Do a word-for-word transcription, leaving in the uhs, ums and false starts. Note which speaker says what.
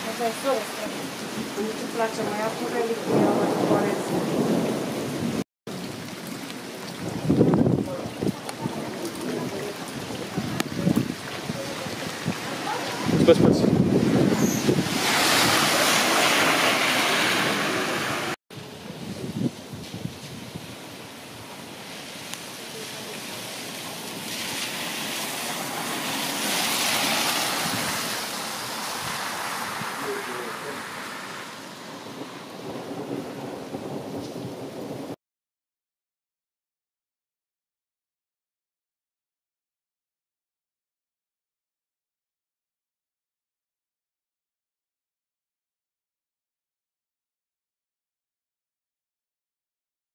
Speaker 1: Așa e soră străbă. Nu-ți place mai acum reliquia mai coreță.
Speaker 2: Spăți, spăți.